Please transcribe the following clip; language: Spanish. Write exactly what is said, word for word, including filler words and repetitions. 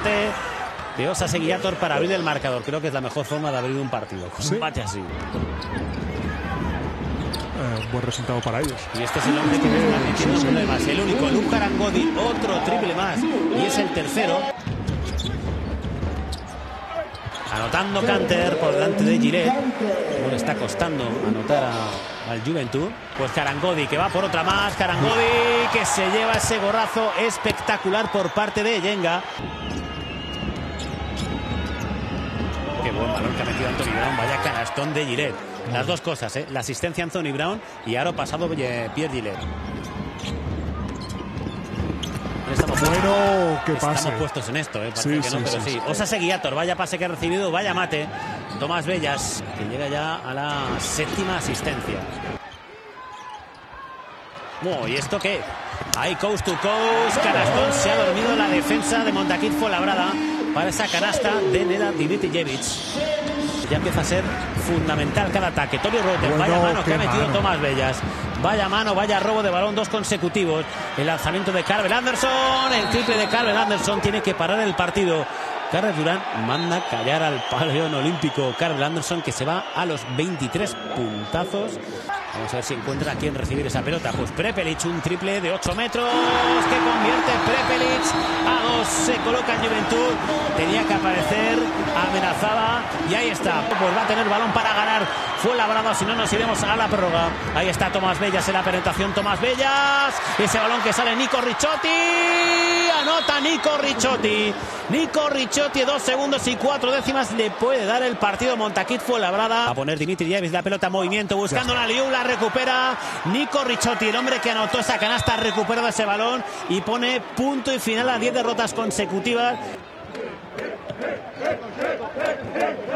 remate de Osa Seguiator para abrir el marcador. Creo que es la mejor forma de abrir un partido, con ¿Sí? un empate así. Eh, buen resultado para ellos. Y este es el hombre que me está metiendo problemas. El único, Luke Arangodi, otro triple más. Y es el tercero. Anotando Kanter por delante de Gillette. No le está costando anotar a, al Juventud. Pues Karangodi que va por otra más. Karangodi que se lleva ese gorrazo espectacular por parte de Yenga. Qué buen balón que ha metido Anthony Brown. Vaya canastón de Gillette. Las dos cosas, ¿eh? La asistencia Anthony Brown y aro pasado Pierre Gillette. Estamos bueno, qué pase. Estamos puestos en esto, ¿eh? Sí, que sí, no, pero sí, sí. sí. Osa Seguiator, vaya pase que ha recibido, vaya mate. Tomás Bellas, que llega ya a la séptima asistencia. Oh, ¿y esto qué? Ahí coast to coast, canastón, se ha dormido la defensa de Montaquit Fuenlabrada para esa canasta de Nenad Dimitrijevic. Ya empieza a ser fundamental cada ataque. Torio Rotter, bueno, vaya mano que ha metido mano. Tomás Bellas. Vaya mano, vaya robo de balón, dos consecutivos. El lanzamiento de Carvel Anderson, el triple de Carvel Anderson tiene que parar el partido. Carles Durán manda callar al pabellón olímpico. Carvel Anderson que se va a los veintitrés puntazos. Vamos a ver si encuentra a quién recibir esa pelota. Pues Prepelic, un triple de ocho metros que convierte Prepelic a dos. Se coloca en Juventud. Tenía que aparecer, amenazaba y ahí está. Pues va a tener balón para ganar Fuenlabrada, si no nos iremos a la prórroga. Ahí está Tomás Bellas en la penetración. Tomás Bellas. Ese balón que sale Nico Ricciotti. Anota Nico Ricciotti. Nico Ricciotti, dos segundos y cuatro décimas. Le puede dar el partido Montaquit Fuenlabrada. A poner Dimitrijevic la pelota en movimiento, buscando la liu, la recupera Nico Ricciotti, el hombre que anotó esa canasta, recupera ese balón y pone punto y final a diez derrotas consecutivas.